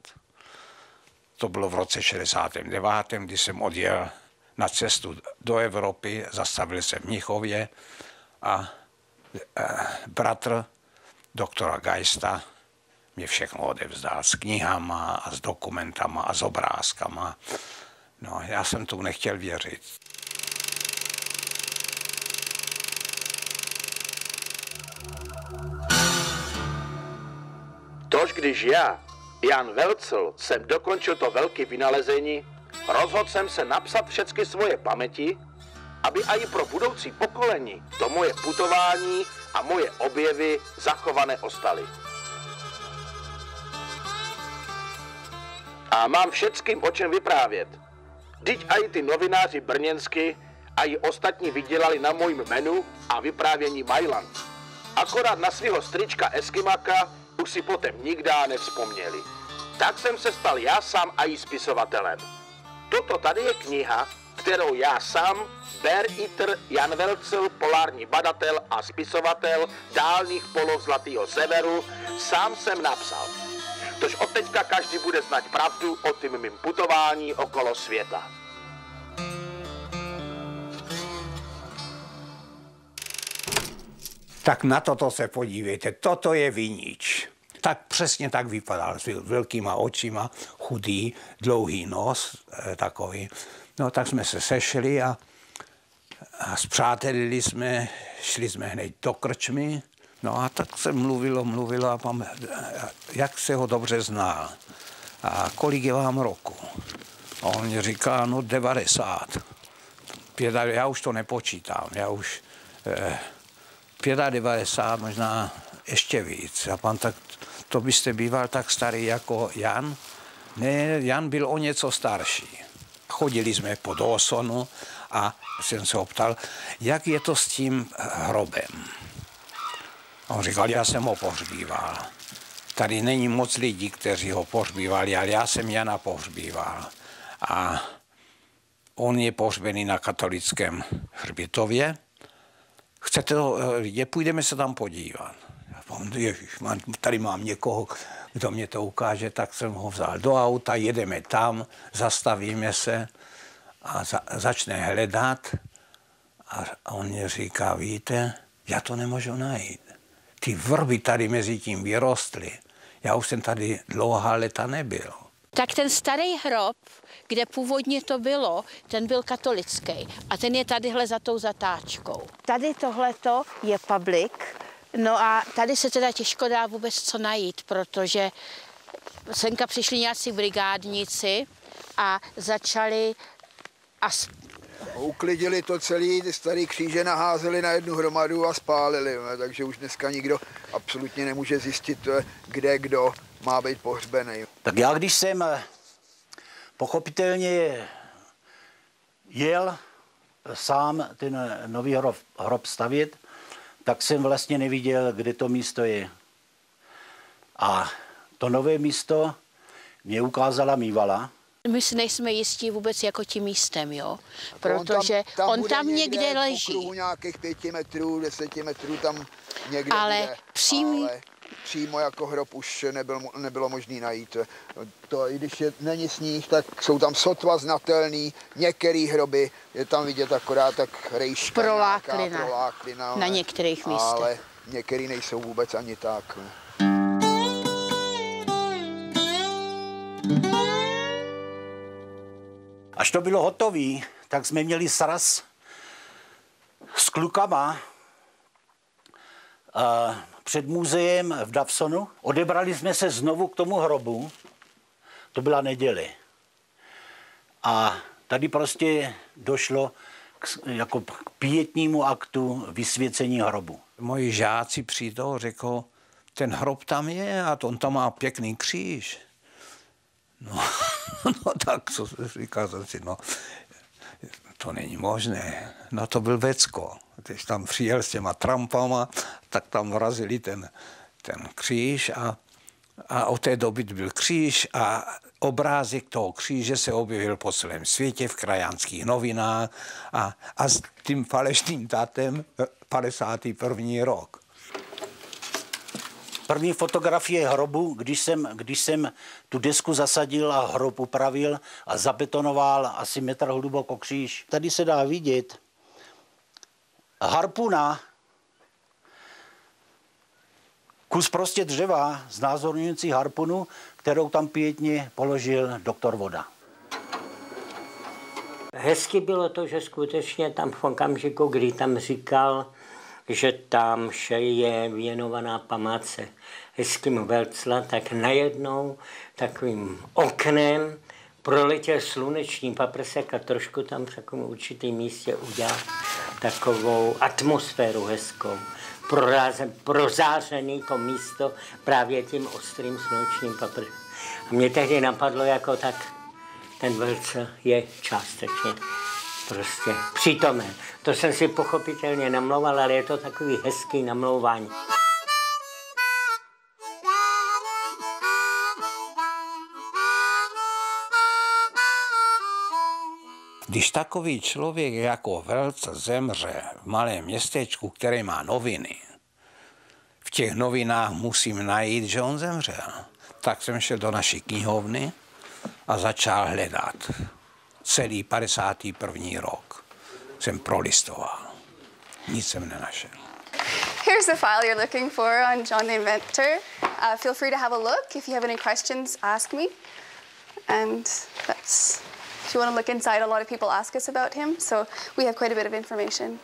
Speaker 6: to bylo v roce šedesátém devátém, kdy jsem odjel na cestu do Evropy, zastavil se v Mnichově a e, bratr doktora Geista mě všechno odevzdal s knihama a s dokumentama a s obrázkama. No, já jsem tomu nechtěl věřit.
Speaker 2: Tož když já, Jan Velcel, jsem dokončil to velké vynalezení, rozhodl jsem se napsat všechny svoje paměti, aby i pro budoucí pokolení to moje putování a moje objevy zachované ostaly. A mám všetkým o čem vyprávět. Vždyť i ty novináři brněnsky a i ostatní vydělali na mojím menu a vyprávění Mailand. Akorát na svého strička Eskimaka už si potom nikdy nevzpomněli. Tak jsem se stal já sám a i spisovatelem. Toto tady je kniha, kterou já sám, Bear-Eater Jan Velcel, polární badatel a spisovatel dálných polov Zlatého severu, sám jsem napsal. Tož od teďka každý bude znát pravdu o tím mým putování okolo světa.
Speaker 6: Tak na toto se podívejte, toto je vinič. Tak přesně tak vypadal, s velkýma očima, chudý, dlouhý nos, e, takový. No tak jsme se sešli a, a zpřátelili jsme, šli jsme hned do krčmy. No a tak se mluvilo, mluvilo a mám, jak se ho dobře znal. A kolik je vám roku? A on mi říká, no devadesát. Pěda, já už to nepočítám, já už e, devadesát pět, možná ještě víc. A pan tak to byste býval tak starý jako Jan? Ne, Jan byl o něco starší. Chodili jsme po Dawsonu a jsem se optal, jak je to s tím hrobem. On říkal, já jsem ho pohřbíval. Tady není moc lidí, kteří ho pohřbívali, ale já jsem Jana pohřbíval. A on je pohřbený na katolickém hřbitově. Chcete to, je, půjdeme se tam podívat. Ježiš, tady mám někoho, kdo mě to ukáže, tak jsem ho vzal do auta, jedeme tam, zastavíme se a za, začne hledat. A on mě říká, víte, já to nemůžu najít. Ty vrby tady mezi tím vyrostly. Já už jsem tady dlouhá léta nebyl.
Speaker 16: Tak ten starý hrob, kde původně to bylo, ten byl katolický a ten je tadyhle za tou zatáčkou. Tady tohleto je public, no a tady se teda těžko dá vůbec co najít, protože senka přišli nějací brigádníci a začali a
Speaker 5: uklidili to celý, ty starý kříže naházeli na jednu hromadu a spálili, ne? Takže už dneska nikdo absolutně nemůže zjistit, kde kdo má být pohřbený.
Speaker 7: Tak já, když jsem pochopitelně jel sám ten nový hrob, hrob stavět, tak jsem vlastně neviděl, kde to místo je. A to nové místo mě ukázala Mívala.
Speaker 16: My si nejsme jistí vůbec jako tím místem, jo? Protože on tam, tam, on tam někde, někde leží.
Speaker 5: V nějakých pěti metrů, deseti metrů tam někde
Speaker 16: ale
Speaker 5: bude.
Speaker 16: Přímý...
Speaker 5: Ale přímo jako hrob už nebyl, nebylo možné najít. To, i když je, není sníh, tak jsou tam sotva znatelný, některé hroby, je tam vidět akorát tak rejška,
Speaker 16: proláklina,
Speaker 5: proláklina
Speaker 16: na některých místech.
Speaker 5: Ale některé nejsou vůbec ani tak. Ne.
Speaker 7: Až to bylo hotové, tak jsme měli sraz s klukama uh, před muzeem v Dawsonu. Odebrali jsme se znovu k tomu hrobu. To byla neděle. A tady prostě došlo k, jako k pietnímu aktu vysvěcení hrobu.
Speaker 6: Moji žáci přijdou, řekou, ten hrob tam je a on tam má pěkný kříž. No, no tak, co říká jsem si, no, to není možné. No to byl Vecko. Když tam přijel s těma trampama, tak tam vrazili ten, ten kříž a, a od té doby byl kříž a obrázek toho kříže se objevil po celém světě v krajanských novinách a, a s tím falešným datem padesátý první rok.
Speaker 7: První fotografie hrobu, když jsem, když jsem tu desku zasadil a hrob upravil a zabetonoval asi metr hluboko kříž. Tady se dá vidět harpuna, kus prostě dřeva znázorňující harpunu, kterou tam pietně položil doktor Voda.
Speaker 11: Hezky bylo to, že skutečně tam v okamžiku, kdy tam říkal, že ta mše je věnovaná památce Eskimo Wälzla, tak najednou takovým oknem proletěl sluneční paprsek a trošku tam v takovém určitém místě udělal takovou atmosféru hezkou. Prorázen, prozářený to místo právě tím ostrým slunečním paprskem. A mě tehdy napadlo, jako tak ten Wälzl je částečně prostě přítomen. To jsem si pochopitelně namlouval, ale je to takový hezký namlouvání.
Speaker 6: Když takový člověk jako Wälzl zemře v malém městečku, který má noviny, v těch novinách musím najít, že on zemřel. Tak jsem šel do naší knihovny a začal hledat. Celý padesátý první rok jsem prolistoval. Nic jsem nenašel.
Speaker 18: Here's the file you're looking for on John the Inventor. Uh, feel free to have a look. If you have any questions, ask me. And that's, if you want to look inside, a lot of people ask us about him, so we have quite a bit of information.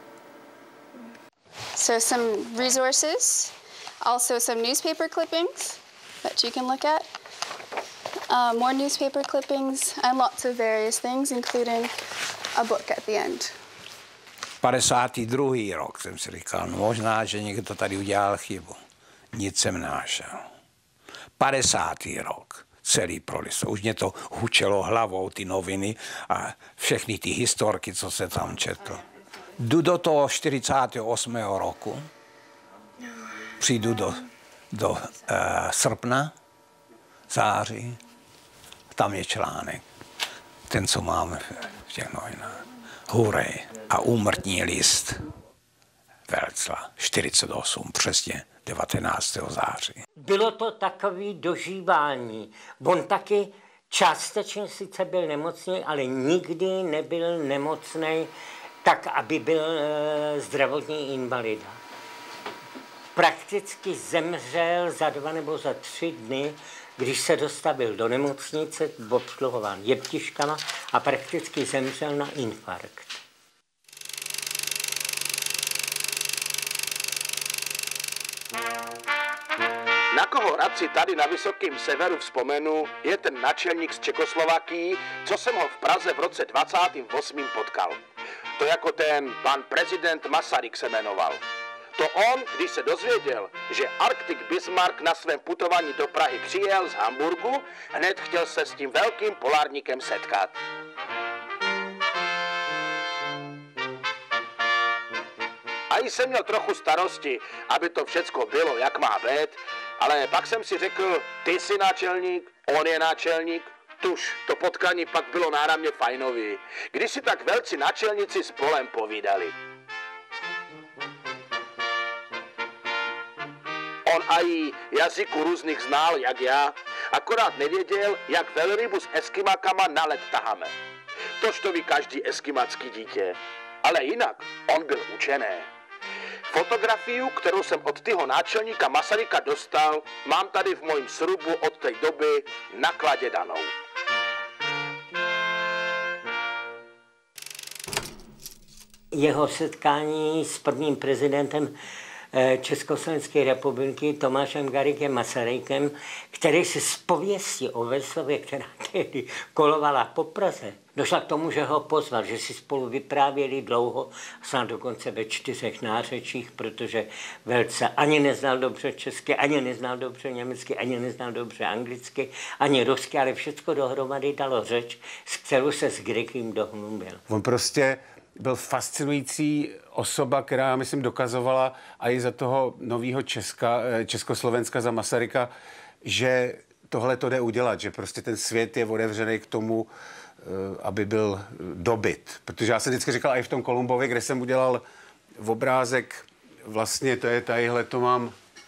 Speaker 18: So some resources, also some newspaper clippings that you can look at. Uh, more newspaper clippings and lots of various things, including a book at the end.
Speaker 6: padesátý druhý rok jsem si říkal, no možná, že někdo tady udělal chybu. Nic jsem nenašel. padesátý rok. Celý prolis. Už mě to hučelo hlavou, ty noviny a všechny ty historky, co se tam četlo. Jdu do toho čtyřicátého osmého roku, přijdu do, do uh, srpna, září, tam je článek, ten, co máme v těch novinách. Hurej a úmrtní list Velcla, čtyřicet osm, přesně devatenáctého září.
Speaker 11: Bylo to takové dožívání. On taky částečně sice byl nemocný, ale nikdy nebyl nemocný tak, aby byl e, zdravotní invalida. Prakticky zemřel za dva nebo za tři dny, když se dostavil do nemocnice, obsluhován jeptiškama a prakticky zemřel na infarkt.
Speaker 2: Na koho rád si tady na Vysokém severu vzpomenu, je ten načelník z Čekoslovakií, co jsem ho v Praze v roce dvacátém osmém potkal. To jako ten pan prezident Masaryk se jmenoval. To on, když se dozvěděl, že Arktik Bismarck na svém putování do Prahy přijel z Hamburgu, hned chtěl se s tím velkým polárníkem setkat. A i jsem měl trochu starosti, aby to všecko bylo, jak má být, ale pak jsem si řekl, ty jsi náčelník, on je náčelník, tuž, to potkání pak bylo náramně fajnový, když si tak velcí náčelníci spolem povídali. On aj jazyku různých znal, jak já, akorát nevěděl, jak velrybu s eskimákama na led taháme. Tož to ví každý eskimácký dítě, ale jinak on byl učený. Fotografiu, kterou jsem od tyho náčelníka Masaryka dostal, mám tady v mojím srubu od té doby na kladě danou.
Speaker 11: Jeho setkání s prvním prezidentem Československé republiky Tomášem Garrigue Masarykem, který se z pověsti o Venclově, která tehdy kolovala po Praze, došla k tomu, že ho pozval, že si spolu vyprávěli dlouho, snad dokonce ve čtyřech nářečích, protože Velca ani neznal dobře česky, ani neznal dobře německy, ani neznal dobře anglicky, ani rusky, ale všechno dohromady dalo řeč, s kterou se s Garriguem dohnul.
Speaker 4: On prostě byl fascinující osoba, která, myslím, dokazovala a i za toho nového Česka, Československa, za Masaryka, že tohle to jde udělat, že prostě ten svět je otevřený k tomu, aby byl dobyt. Protože já jsem vždycky říkal i v tom Kolumbovi, kde jsem udělal obrázek, vlastně to je tadyhle, to mám,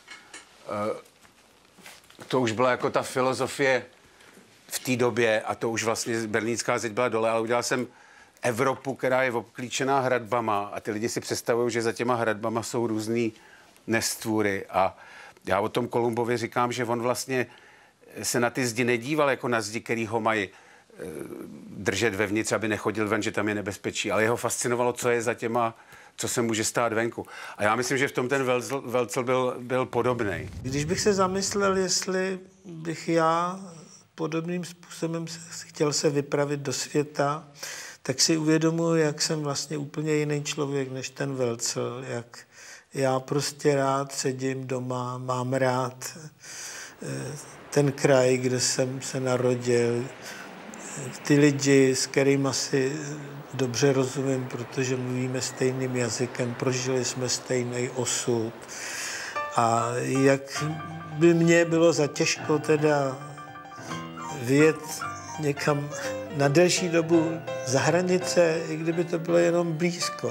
Speaker 4: to už byla jako ta filozofie v té době a to už vlastně berlínská zeď byla dole, ale udělal jsem Evropu, která je obklíčená hradbama a ty lidi si představují, že za těma hradbama jsou různý nestvůry a já o tom Kolumbovi říkám, že on vlastně se na ty zdi nedíval jako na zdi, který ho mají držet vevnitř, aby nechodil ven, že tam je nebezpečí, ale jeho fascinovalo, co je za těma, co se může stát venku. A já myslím, že v tom ten Velcl, Velcl byl, byl podobný.
Speaker 10: Když bych se zamyslel, jestli bych já podobným způsobem chtěl se vypravit do světa, tak si uvědomuji, jak jsem vlastně úplně jiný člověk než ten Velcl, jak já prostě rád sedím doma, mám rád ten kraj, kde jsem se narodil, ty lidi, s kterými si dobře rozumím, protože mluvíme stejným jazykem, prožili jsme stejný osud. A jak by mně bylo za těžko teda vyjet někam na delší dobu za hranice, i kdyby to bylo jenom blízko.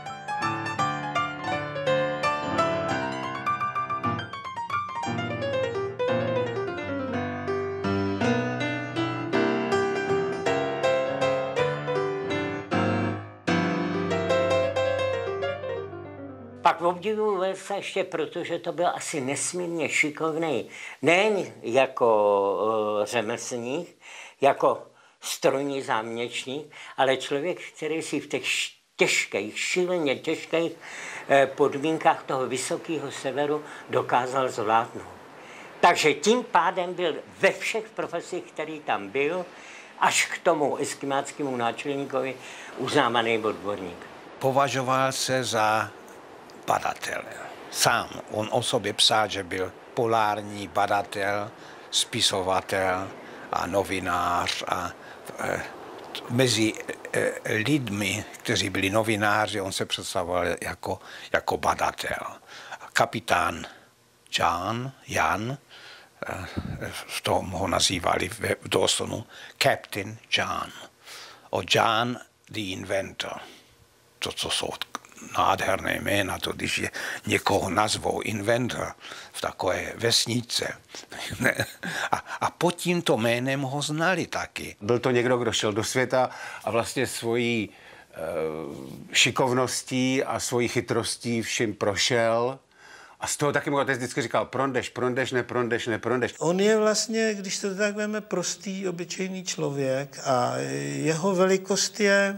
Speaker 11: Pak obdivuju Velca ještě, protože to byl asi nesmírně šikovný, nejen jako uh, řemeslník, jako strojní záměčník, ale člověk, který si v těch těžkých, šíleně těžkých eh, podmínkách toho vysokého severu dokázal zvládnout. Takže tím pádem byl ve všech profesích, který tam byl, až k tomu eskimáckému náčelníkovi uznávaný odborník.
Speaker 6: Považoval se za badatele. Sám on o sobě psal, že byl polární badatel, spisovatel a novinář a e, mezi e, lidmi, kteří byli novináři, on se představoval jako, jako badatel. Kapitán Jan, Jan, e, v tom ho nazývali v Dawsonu Captain Jan. O Jan the Inventor. To, co jsou nádherné jména, to když je někoho nazvou inventor v takové vesnice. a, a pod tímto jménem ho znali taky.
Speaker 4: Byl to někdo, kdo šel do světa a vlastně svojí e, šikovností a svojí chytrostí všim prošel. A z toho taky můj otec vždycky říkal, prondeš, prondeš, neprondeš, neprondeš.
Speaker 10: On je vlastně, když to tak veme, prostý, obyčejný člověk a jeho velikost je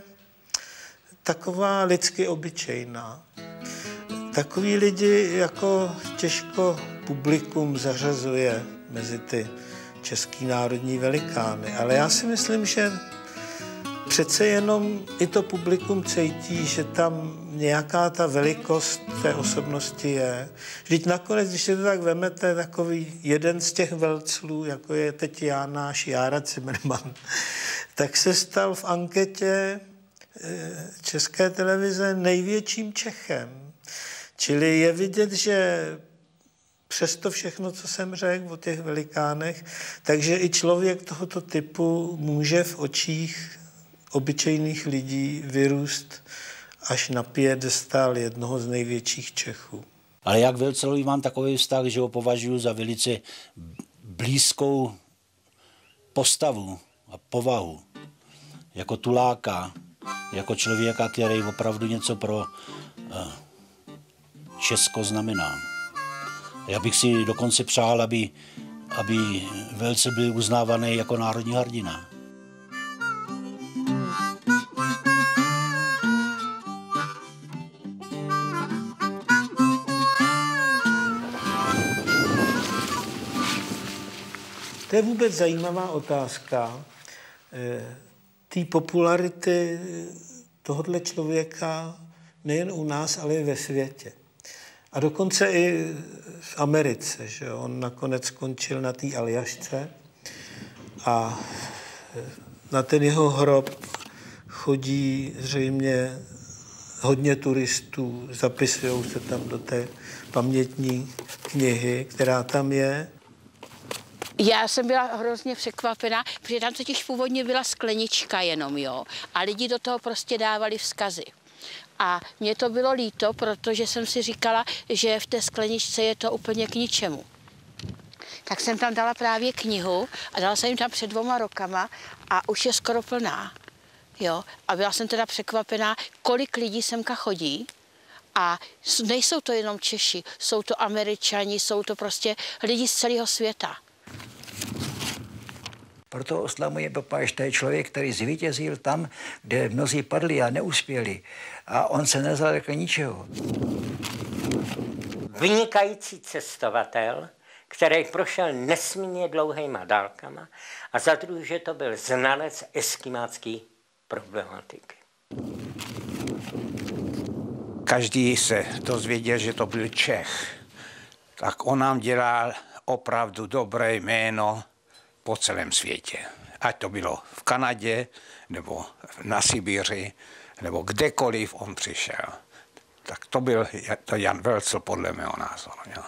Speaker 10: taková lidsky obyčejná. Takový lidi jako těžko publikum zařazuje mezi ty český národní velikány. Ale já si myslím, že přece jenom i to publikum cítí, že tam nějaká ta velikost té osobnosti je. Vždyť nakonec, když si to tak vemete, takový jeden z těch velclů, jako je teď já náš Jára Cimrman, tak se stal v anketě České televize největším Čechem. Čili je vidět, že přes to všechno, co jsem řekl o těch velikánech, takže i člověk tohoto typu může v očích obyčejných lidí vyrůst až na piedestál jednoho z největších Čechů.
Speaker 7: Ale jak Velcelovi mám takový vztah, že ho považuji za velice blízkou postavu a povahu. Jako tuláka, jako člověka, který opravdu něco pro uh, Česko znamená. Já bych si dokonce přál, aby, aby Velcel byl uznávaný jako národní hrdina.
Speaker 10: To je vůbec zajímavá otázka té popularity tohoto člověka nejen u nás, ale i ve světě. A dokonce i v Americe, že on nakonec skončil na té Aljašce a na ten jeho hrob chodí zřejmě hodně turistů, zapisují se tam do té pamětní knihy, která tam je.
Speaker 16: Já jsem byla hrozně překvapená, protože tam totiž původně byla sklenička jenom, jo. A lidi do toho prostě dávali vzkazy. A mě to bylo líto, protože jsem si říkala, že v té skleničce je to úplně k ničemu. Tak jsem tam dala právě knihu a dala jsem jim tam před dvoma rokama a už je skoro plná. Jo. A byla jsem teda překvapená, kolik lidí semka chodí. A nejsou to jenom Češi, jsou to Američani, jsou to prostě lidi z celého světa.
Speaker 8: Proto oslavuje papež, to je člověk, který zvítězil tam, kde mnozí padli a neuspěli. A on se nezalekl ničeho.
Speaker 11: Vynikající cestovatel, který prošel nesmírně dlouhýma dálkama a za druhé, že to byl znalec eskimácké problematiky.
Speaker 6: Každý se dozvěděl, že to byl Čech. Tak on nám dělal opravdu dobré jméno po celém světě. Ať to bylo v Kanadě, nebo na Sibiři, nebo kdekoliv on přišel. Tak to byl to Jan Velcel podle mého názoru. Jo.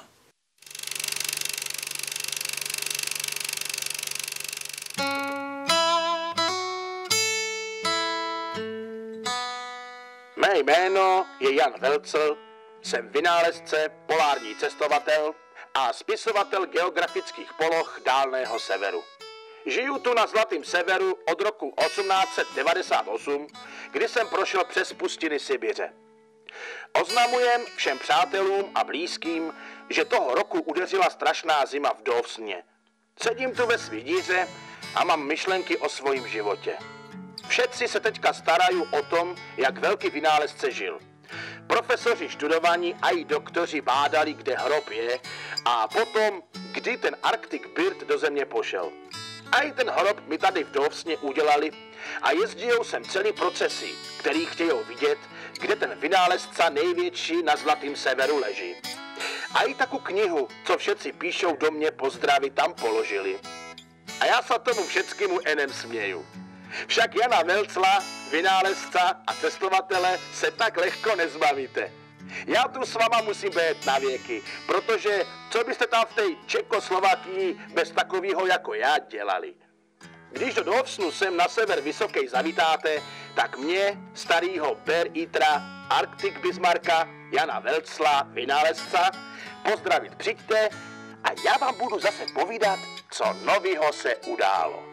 Speaker 2: Mé jméno je Jan Velcel, jsem vynálezce, polární cestovatel a spisovatel geografických poloh dálného severu. Žiju tu na Zlatém severu od roku osmnáct set devadesát osm, kdy jsem prošel přes pustiny Sibiře. Oznamujem všem přátelům a blízkým, že toho roku udeřila strašná zima v Dawsoně. Sedím tu ve svý díře a mám myšlenky o svém životě. Všetci se teďka starají o tom, jak velký vynálezce žil. Profesoři študovaní a i doktoři bádali, kde hrob je a potom, kdy ten Arctic Bird do země pošel. A i ten hrob mi tady v Dawsoně udělali a jezdijou sem celý procesy, který chtějí vidět, kde ten vynálezca největší na Zlatém severu leží. A i takú knihu, co všetci píšou do mne pozdraví, tam položili. A já sa tomu všetkému enem směju. Však Jana Velcla, vynálezca a cestovatele, se tak lehko nezbavíte. Já tu s váma musím být na věky, protože co byste tam v té Čekoslovakii bez takového jako já dělali? Když do Dovsnu sem na sever Vysokej zavítáte, tak mě, starýho Bear Eatera, Arctic Bismarcka, Jana Velcla, vynálezca, pozdravit přijďte a já vám budu zase povídat, co novýho se událo.